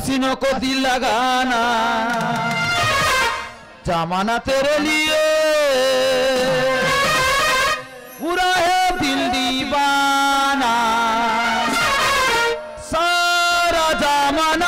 हसीनों को दिल लगाना जमाना तेरे लिए पूरा है दिल दीवाना सारा जमाना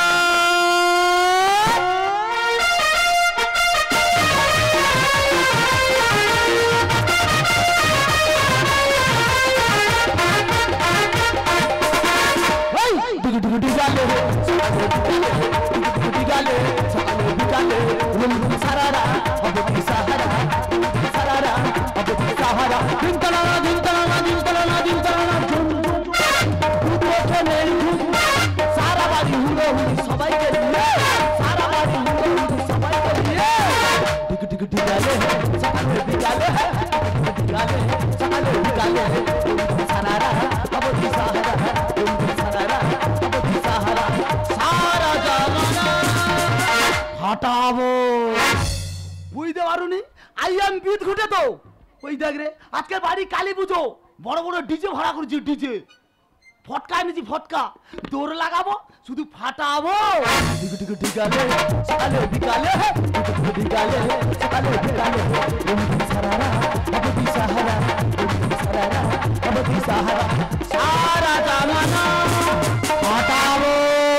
हटाओ बुझते पारुनी आई एम बीत घुटे तो ওই দেখ রে আজকে বাড়ি কালী পুজো বড় বড় ডিজে ভাড়া করেছি ডিজে ফটকা এনেছি ফটকা দৌড় লাগাবো শুধু ফাটাবো টিক টিক টিকালে সকালে বিকালে বিকালে সকালে বিকালে সারারা অবধি সাহারা সারারা অবধি সাহারা সারা জামানা ফাটাবো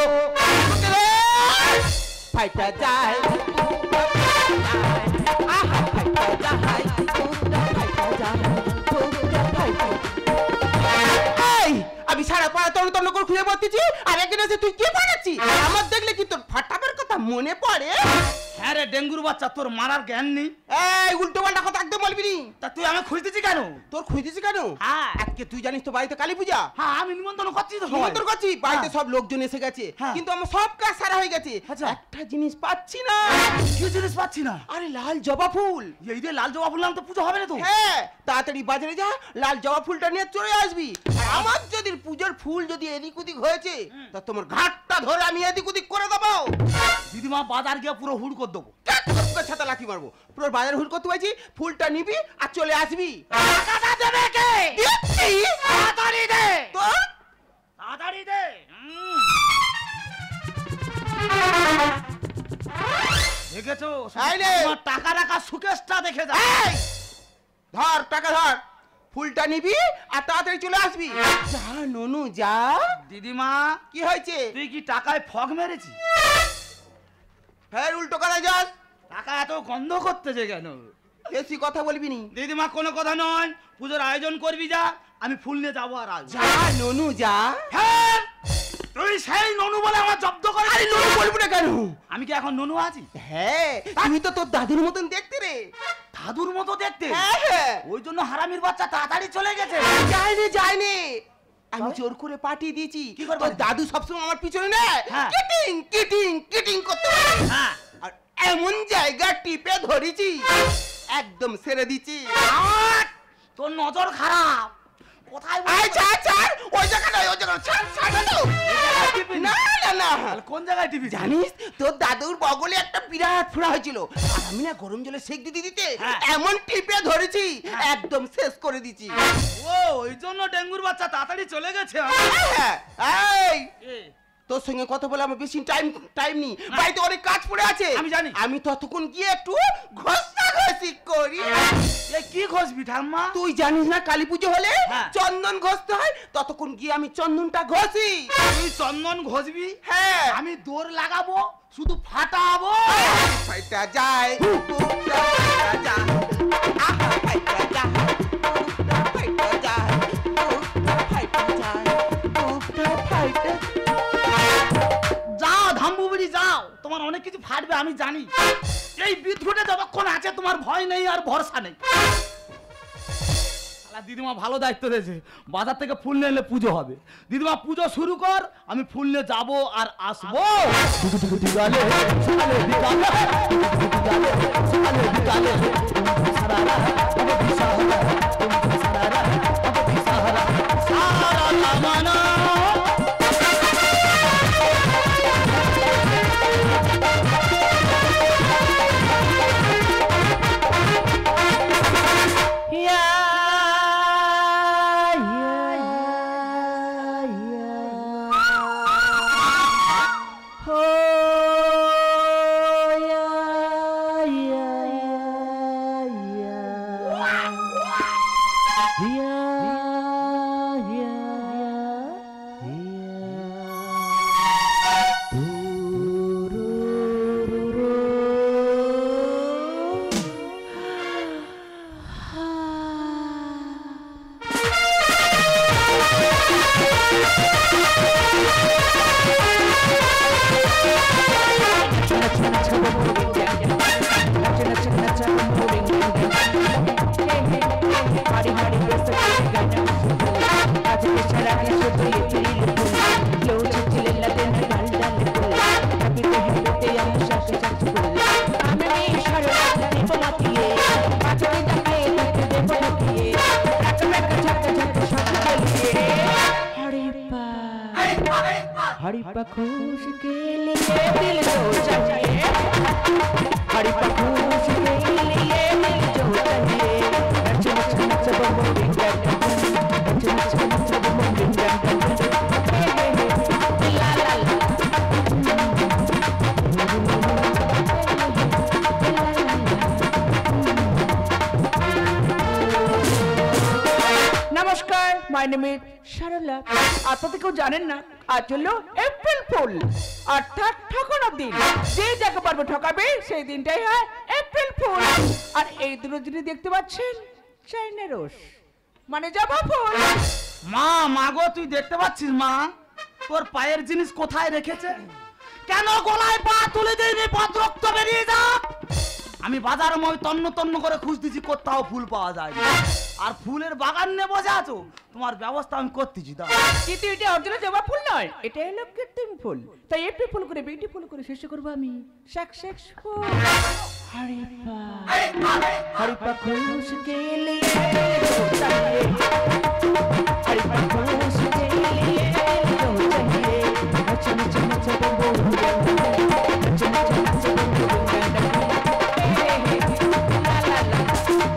ফাইটা যায় আহা ফাইটা যায় আমি সারা পাড়া তন্ন তন্ন করে খুঁজে বলতেছি আর একদিন এসে তুই কি বানাচ্ছি আমার দেখলে কি তোর ফাটাবার কথা মনে পড়ে হ্যাঁ রে ডেঙ্গুর বাচ্চা তোর মারার জ্ঞান নেই এই উল্টো পাল্টা কথা একদম বলবি নি তা তুই আমাকে খুঁজতেছি কেন তোর খুঁজতেছি কেন হ্যাঁ আজকে তুই জানিস তো বাড়িতে কালী পূজা হ্যাঁ আমি নিমন্ত্রণ করছি তো নিমন্ত্রণ করছি বাড়িতে সব লোকজন এসে গেছে কিন্তু আমার সব কাজ সারা হয়ে গেছে একটা জিনিস পাচ্ছি না কি জিনিস পাচ্ছি না আরে লাল জবা ফুল এই যে লাল জবা ফুল নাম তো পূজা হবে না তো হ্যাঁ তাড়াতাড়ি বাজারে যা লাল জবা ফুলটা নিয়ে চলে আসবি আমার যদি পূজার ফুল যদি এদিক ওদিক হয়েছে তা তোমার ঘাটটা ধরে আমি এদিক ওদিক করে দেবো দিদিমা বাজার গিয়ে পুরো হুড় করে দেবো ছাতা লাঠি মারবো পুরো বাজার হুড় করতে পারছি ফুলটা নিবি আর চলে আসবি টাকাটা দেবে কে তাড়াতাড়ি দে তো তাড়াতাড়ি দে দেখেছো তোমার টাকা রাখা সুকেশটা দেখে যা ধর টাকা ধর ফুলটা নিবি আর তাড়াতাড়ি চলে আসবি যা ননু যা দিদিমা কি হয়েছে তুই কি টাকায় ফগ মেরেছিস ফের উল্টো করে যাস টাকা এত গন্ধ করতেছে কেন বেশি কথা বলবি নি দিদিমা কোনো কথা নয় পূজার আয়োজন করবি যা আমি ফুল নিয়ে যাবো আর যা ননু যা হ্যাঁ তুই সেই ননু বলে আমার জব্দ করে আরে ননু বলবি না কেন আমি কি এখন ননু আছি হ্যাঁ তুমি তো তোর দাদুর মতন দেখতে রে দাদুর মতো দেখতে হ্যাঁ ওই জন্য হারামির বাচ্চা তাড়াতাড়ি চলে গেছে যায়নি আমি জোর করে পাঠিয়ে দিয়েছি তোর দাদু সবসময় আমার পিছনে না কিটিং কিটিং কিটিং করতে হ্যাঁ আর এমন জায়গা টিপে ধরেছি একদম ছেড়ে দিচ্ছি তোর নজর খারাপ কোথায় ছাড় ওই জায়গা নয় ওই জায়গা ছাড় না না না কোন জায়গায় টিপি জানিস তোর দাদুর বগলে একটা বিরাট ফোড়া হয়েছিল আর আমি না গরম জলে সেক দিতে এমন টিপে ধরেছি একদম শেষ করে দিচ্ছি ও ওই জন্য ডেঙ্গুর বাচ্চা তাড়াতাড়ি চলে গেছে এই তোর সঙ্গে কথা বলে আমার বেশি টাইম নেই বাড়িতে অনেক কাজ পড়ে আছে আমি জানি আমি ততক্ষণ গিয়ে একটু ঘষাঘষি করি কি ঘষবি ঠাম্মা তুই জানিস না কালী পুজো হলে চন্দন ঘষতে হয় ততক্ষণ গিয়ে আমি চন্দনটা ঘষি তুই চন্দন ঘষবি হ্যাঁ আমি দৌড় লাগাবো শুধু ফাটাবো ফাইটা যায় যাও ধাম্বুবুড়ি যাও তোমার অনেক কিছু ফাটবে আমি জানি এই বিদ্যুটে যতক্ষণ আছে তোমার ভয় নেই আর ভরসা নেই দিদিমা ভালো দায়িত্ব দিয়েছে বাজার থেকে ফুল নিয়ে এলে পুজো হবে দিদিমা পুজো শুরু কর আমি ফুল নিয়ে যাবো আর আসবো Oh हरी पखूस के लिए दिल जो चाहिए, हरी पखूस के लिए दिल जो चाहिए, नच नच नच बम डिंग डंग, नच नच नच बम डिंग डंग, ला ला ला। নমস্কার, মাই নেম ইজ সরলা। আপনারা কেউ জানেন না আজ হলো এপ্রিল ফুল, অর্থাৎ ঠকানোর দিন। যে যাকে পারবে ঠকাবে সেই দিনটাই হয় এপ্রিল ফুল। আর এই দুটো জিনিস দেখতে পাচ্ছেন, চাইনা রোজ মানে জবা ফুল। মা মাগো তুই দেখতে পাচ্ছিস মা তোর পায়ের জিনিস কোথায় রেখেছে? কেন গলায় পা তুলে দেয়নি? পা রক্ত বেরিয়ে যা। আমি বাজারে মই তন্ন তন্ন করে খুঁজতেছি, কোথাও ফুল পাওয়া যায় না। আর ফুলের বাগান নিয়ে বসে আছো, তোমার ব্যবস্থা আমি করতেছি। দাও। কিন্তু এটা অরিজিনাল জবা ফুল নয়, এটা হলো কৃত্রিম ফুল। তাই এপ্রিল ফুল করে বিউটিফুল করে শেষ করবো আমি সাকসেসফুল। हरी पखूस के लिए जो चाहिए, हरी पखूस के लिए जो चाहिए, नच नच नच बम बम नच नच नच बम बम ला ला ला।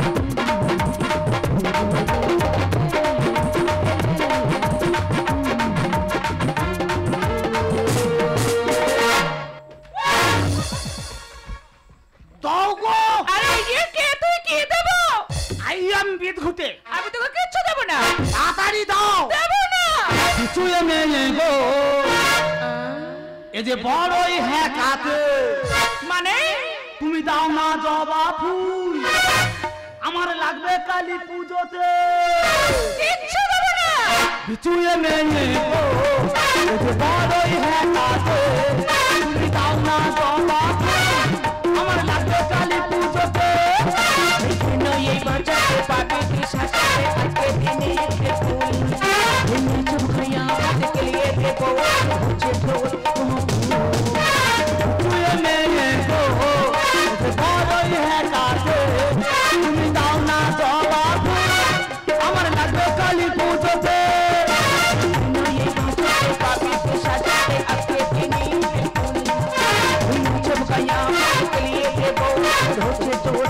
আমি তোকে কিচ্ছু দেব না। তাড়াতাড়ি দাও। দেব না। কিছুই নেই গো। এই যে বড়ই হ্যাঁ কাতে মানে তুমি দাও না জবা ফুল, আমার লাগবে কালী পুজোতে। কিচ্ছু দেব না। কিছুই নেই গো। এই যে বড়ই হ্যাঁ কাতে তুমি দাও না জবা ফুল, আমার লাগবে কালী পুজোতে। এই বাঁচাতে পাবে কি শাস্ত্রে আজকে দিনে একটা ফুল, দুনিয়া চুপ খায়া দেখে লিয়ে দেবো হচ্ছে ঢোল। তুই মেয়ে গো বড়ই হ্যাঁ কাছে তুমি দাও না জবা ফুল, আমার লাগবে কালী পুজোতে। এই বাঁচাতে পাবে কি শাস্ত্রে আজকে দিনে একটা ফুল, দুনিয়া চুপ খায়া দেখে লিয়ে দেবো হচ্ছে ঢোল।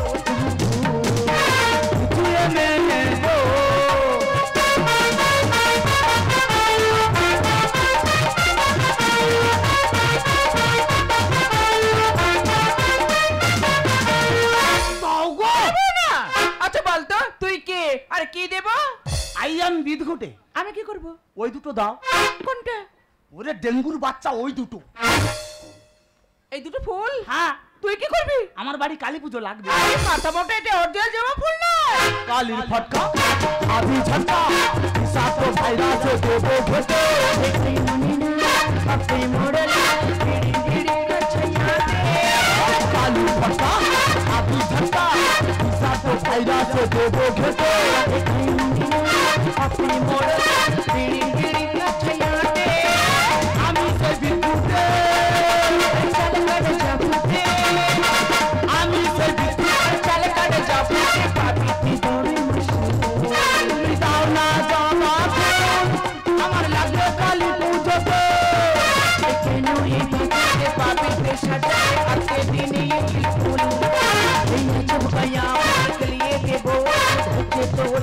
বিদঘটে আমি কি করব? ওই দুটো দাও। কোনটা? ওরে ডেঙ্গুর বাচ্চা ওই দুটো। এই দুটো ফুল? হ্যাঁ। তুই কি করবি? আমার বাড়ি কালী পুজো লাগবে। আরে মাথা মোটা, এটা অরিজিনাল জবা ফুল নয়। কালীর ফটকা আবি ঝটকা সাতো ভাইরা সে দেবো ঘটে দেখই মনে না আপনি মডেল ধীরে ধীরে রচনা দে। কালীর ফটকা আবি ঝটকা সাতো ভাইরা সে দেবো ঘটে দেখই মনে না আপনি মডেল ধীরে ধীরে রচনা দে। আমি সে বিদ্যুতে চল কাটে যাবুতে, আমি সে বিদ্যুতে চল কাটে যাবুতে পাবি তুই দৌড়ে মুশু। তুমি দাও না জবা ফুল, আমার লাগবে কালী পুজোতে। কেন এই বাঁচাতে পাবি তুই সাজাতে আজকে দিনে এই ফুল, এই চুপ খায়া দেখে লিয়ে দেবো হচ্ছে তোর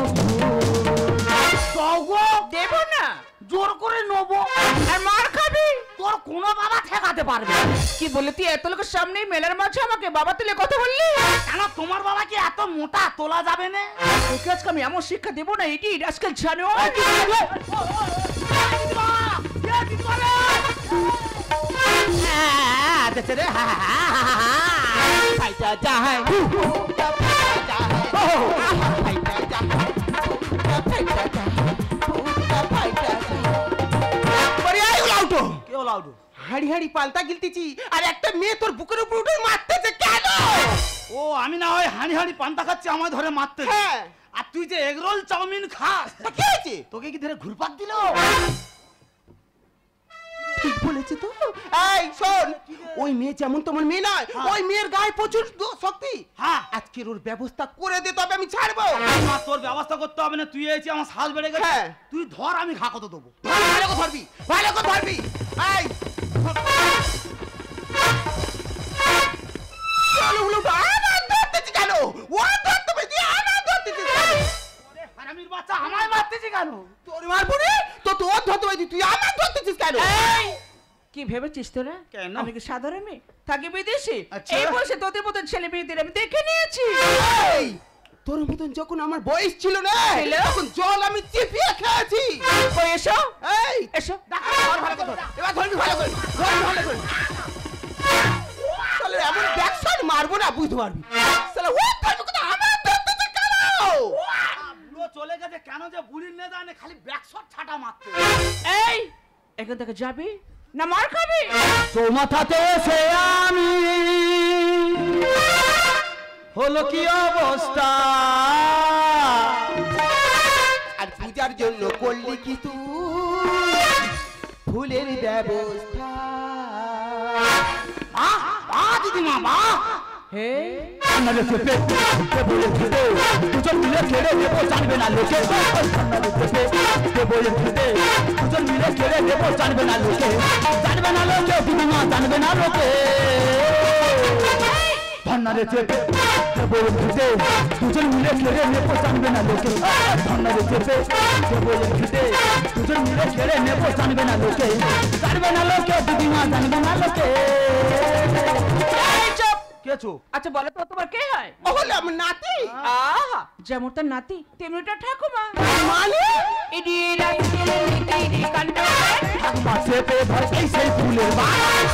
দেব না। জোর করে নেবো আর মার খাবি। তোর কোনো বাবা ঠেকাতে পারবে না। কি বলে তুই এত লোকের সামনে মেলার মাঝে আমাকে বাবা তুলে কথা বললি? কেন তোমার বাবা কি এত মোটা তোলা যাবে না? তোকে আজকে আমি এমন শিক্ষা দেবো না, এটি আজকাল জানো। হাড়ি হাড়ি পাল্টা গিলতেছি আর একটা মেয়ে তোর বুকের উপর উঠে মারতেছে কেন? ও আমি না হয় হাড়ি হাড়ি পান্তা খাচ্ছি, আমায় ধরে মারতে। হ্যাঁ। আর তুই যে এগরোল চাউমিন খাস, কি হয়েছে? তোকে কি ধরে ঘুরপাক দিল? ঠিক বলেছে তো। এই শোন, ওই মেয়ে যেমন তোমার মেয়ে নয়, ওই মেয়ের গায়ে প্রচুর শক্তি। হ্যাঁ, আজকের ওর ব্যবস্থা করে দে, তবে আমি ছাড়বো। না, তোর ব্যবস্থা করতে হবে না, তুই এসে আমার সাজ বেড়ে গেছে। তুই ধর, আমি ঘা কত দেবো। ভালো করে ধরবি, ভালো করে ধরবি। এই চলো উলো আমার ধরতেছি কেন ও ধরতে পেছি আমার ধরতেছি কেন ওরে হারামির বাচ্চা আমায় মারতেছি কেন তোর মারবো রে তো তোর ধরতে পেছি তুই আমার ধরতেছিস কেন এই কি ভেবেছিস তোরা কেন? আমি কি সাধারণ মেয়ে থাকি বিদেশে আচ্ছা। এই বয়সে তোদের মতন ছেলে মেয়েদের আমি দেখে নিয়েছি এই তোর মতন যখন আমার বয়স ছিল না ছিল? তখন জল আমি চিপিয়ে খেয়েছি ওই এসো এই এসো ধর ভালো করে ধর। এবার ধরবি ভালো করে ধরবি ভালো করে চলে এমন ব্যাকশট মারবো না বুঝতে পারবি চলে ও ধরবি কথা আমার ধরতেছিস কেন বুড়ো চলে গেছে কেন যে বুড়ির নে জানে খালি ব্যাকশট ছাটা মারতে এই এখান থেকে যাবি না মার খাবি চৌমাথাতে এসে আমি হলো কি অবস্থা আর পূজার জন্য করলি কি তুই ফুলের ব্যবস্থা দিদিমা মা হে ঠান্ডারে চেপে বলে খেতে দুজন মিলে ছেড়ে দেবো জানবে না লোকে ঠান্ডারে চেপে বলে খেতে দুজন মিলে ছেড়ে দেবো জানবে না লোকে দিদিমা জানবে না লোকে ঠান্ডারে চেপে বলে খেতে দুজন মিলে ছেড়ে নেবো জানবে না লোকে ঠান্ডারে চেপে বলে খেতে দুজন মিলে ছেড়ে নেবো জানবে না লোকে দিদিমা জানবে না লোকে এই চুপ কেছো আচ্ছা বলো তো তোমার কে হয় ও হলো আমার নাতি আহা যেমন তার নাতি তেমনি তার ঠাকুমা মানে ইডি রাতি ইডি কাণ্ড ঠাকুমা চেপে ধর এই সেই ফুলের বাগান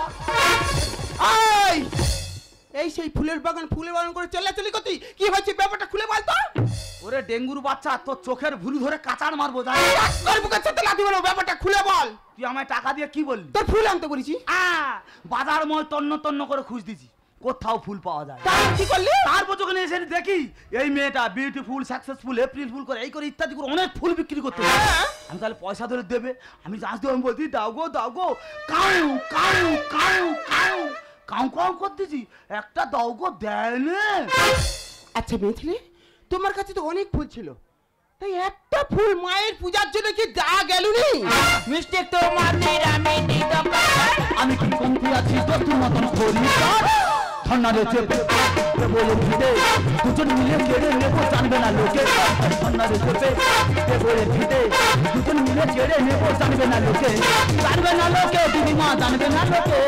এই সেই ফুলের বাগান করে চলাচলি করতি কি হয়েছে ব্যাপারটা খুলে বল তো ওরে ডেঙ্গুর বাচ্চা তোর চোখের ভুরু ধরে কাঁচার মারবো জানি তোর বুকের সাথে লাথি বলো ব্যাপারটা খুলে বল তুই আমায় টাকা দিয়ে কি বললি তোর ফুল আনতে বলেছি বাজার ময় তন্ন করে খুঁজ দিছি কোথাও ফুল পাওয়া যায় তাই কি করলি তারপর যখন এসে দেখি এই মেয়েটা বিউটিফুল সাকসেসফুল এপ্রিল ফুল করে এই করে ইত্যাদি করে অনেক ফুল বিক্রি করতে আমি তাহলে পয়সা ধরে দেবে আমি জানতে আমি বলছি দাও গো কাউ কাউ কাউ কাউ কাউ কাউ করতেছি একটা দাও গো দেয় না আচ্ছা মেয়েছিলে তোমার কাছে তো অনেক ফুল ছিল তাই একটা ফুল মায়ের পূজার জন্য কি যা গেলুনি মিস্টেক তো মারনের আমি নিদম আমি কি কমতি আছি তোর মতন করি ঠান্ডারে চেপে বলে ভিড়ে দুজন মিলে কেড়ে নেবো জানবে না লোকে ঠান্ডারে চেপে বলে ভিড়ে দুজন মিলে কেড়ে নেবো জানবে না লোকে দিদিমা জানবে না লোকে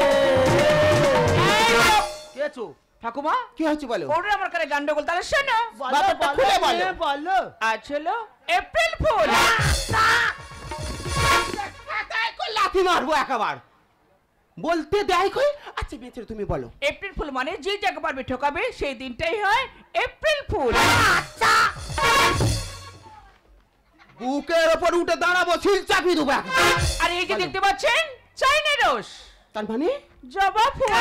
কেছো ঠাকুমা কি হচ্ছে বলো ওরে আমার কাছে গান্ডগোল তাহলে শোনো ব্যাপারটা খুলে বলো বলো আজ হলো এপ্রিল ফুল লাথি মারবো একবার বলতে দেয় কই আচ্ছা মেয়েছিলে তুমি বলো এপ্রিল ফুল মানে যে জায়গা পারবে ঠকাবে সেই দিনটাই হয় এপ্রিল ফুল বুকের ওপর উঠে দাঁড়াবো সিল চাপি দেবো একবার। আর এই যে দেখতে পাচ্ছেন চাইনা রোজ তার মানে জবা ফুল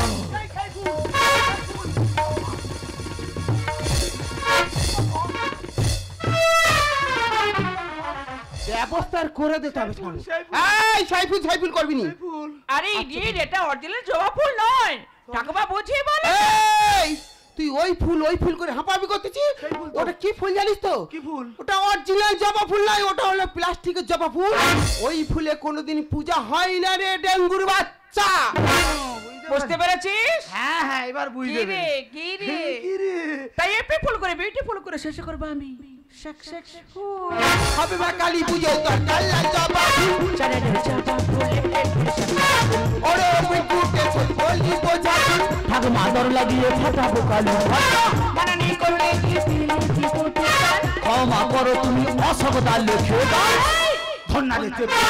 ব্যবস্থা করে দিতে হবে এই সাইফুল করবি নি আরে ইডিয়েট এটা অরিজিনাল জবা ফুল নয় ঠাকুমা বুঝিয়ে বলো এই তুই ওই ফুল করে হাঁপাবি করতেছিস ওটা কি ফুল জানিস তো কি ফুল ওটা অরিজিনাল জবা ফুল নয় ওটা হলো প্লাস্টিকের জবা ফুল ওই ফুলে কোনোদিন পূজা হয় না রে ডেঙ্গুর বাচ্চা বুঝতে পেরেছিস হ্যাঁ এবার বুঝতে কি রে তাই এপ্রিল ফুল করে বিউটিফুল করে শেষ করব আমি সাকসেসফুল হবে মা কালী পুজো তোর কাল্লা জবা ফুল চলে জবা ফুল ওরে বিকুকে বলি বোঝা ঠাকুমা দর লাগিয়ে ফাটাবো কালি মানানি করলে কি দিলে জীবনটা ক্ষমা করো তুমি অসগতা লেখে ধন্যারে চেপে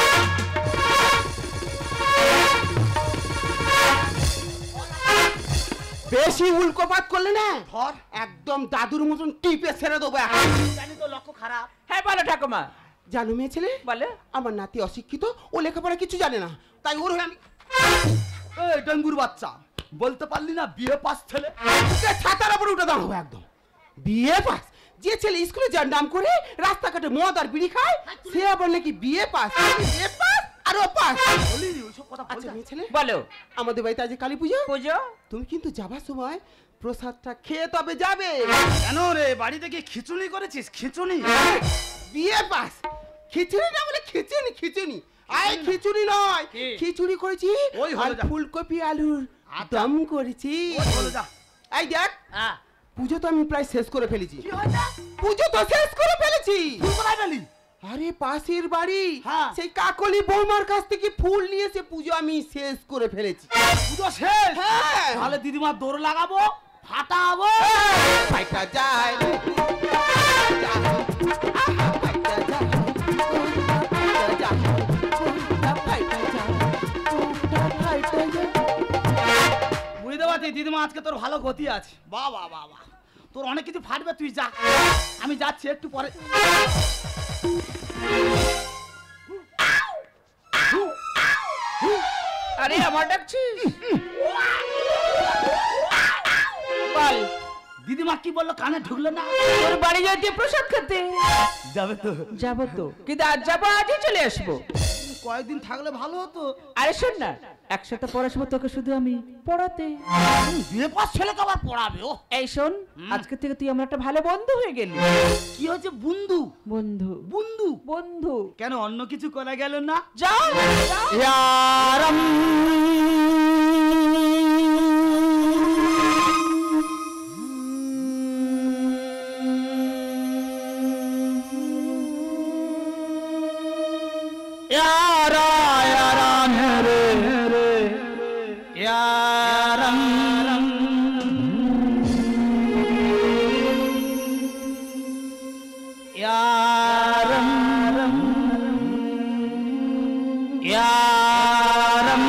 বেশি উল্কোপাত করলে না ধর একদম দাদুর মতন টিপে ছেড়ে দেবো জানি তো লক্ষ্য খারাপ হ্যাঁ বলো ঠাকুমা জানো মেয়ে ছেলে বলো আমার নাতি অশিক্ষিত ও লেখাপড়া কিছু জানে না তাই ওর হয়ে আমি এই ডেঙ্গুর বাচ্চা বলতে পারলি না বিয়ে পাস ছেলে ছাতার উপরে উঠে দাঁড়াবো একদম বিয়ে পাস যে ছেলে স্কুলে যার নাম করে রাস্তাঘাটে মদ আর বিড়ি খায় সে আবার নাকি বিয়ে পাস বিয়ে পাস আর ও পাস বলি ওইসব কথা আচ্ছা মেয়ে ছেলে বলো আমাদের বাড়িতে আজ কালী পুজো পুজো তুমি কিন্তু যাবার সময় প্রসাদটা খেয়ে তবে যাবে কেন রে বাড়িতে কি খিচুড়ি করেছিস খিচুড়ি বিয়ে পাস খিচুড়ি না বলে খিচুনি আই খিচুড়ি নয়, খিচুড়ি করেছি ওই হলো যা। ফুলকপি আলুর দম করেছি। হলো যা। এই দেখ, হ্যাঁ পুজো তো আমি প্রায় শেষ করে ফেলেছি। কি হয়েছে? পুজো তো শেষ করে ফেলেছি। তুই কোথায় পেলি? আরে পাশের বাড়ি হ্যাঁ। সেই কাকলি বৌমার কাছ থেকে ফুল নিয়ে এসে পুজো আমি শেষ করে ফেলেছি। পুজো শেষ? হ্যাঁ। তাহলে দিদিমার দৌড় লাগাবো, ফাটাবো। ফাইটা যায় বুঝতে পারছি দিদিমা আজকে তোর ভালো গতি আছে। বাহ বাহ বাহ বাহ, তোর অনেক কিছু ফাটবে, তুই যা, আমি যাচ্ছি একটু পরে। আরে আমার ডাকছিস? বল, দিদিমা কি বললো কানে ঢুকলো না? তোর বাড়ি যাইতে প্রসাদ খেতে যাবে তো? যাবো তো, কিন্তু আজ যাবো, আজই চলে আসবো। কয়েকদিন থাকলে ভালো হতো। আরে শোন না, একসাথে পড়াশোনা তোকে শুধু আমি পড়াতে। বিয়ে পাস ছেলেকে আবার পড়াবে? ও এই শোন, আজকে থেকে তুই আমার একটা ভালো বন্ধু হয়ে গেলি। কি হয়েছে? বন্ধু? বন্ধু বন্ধু? বন্ধু কেন অন্য কিছু করা গেল না? যাও यारम यारा यारा रे रे यारम यारम यारम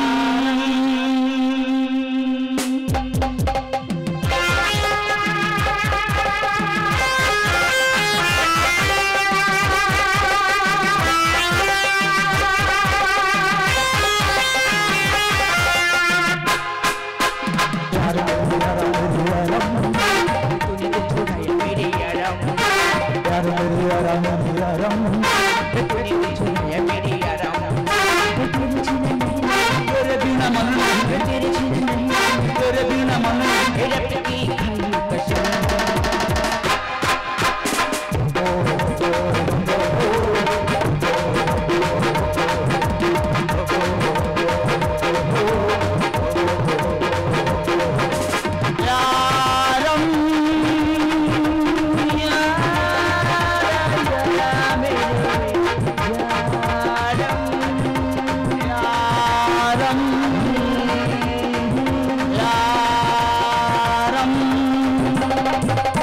तेरे बिना मन नहीं, तेरे बिना मन नहीं। यारम यारम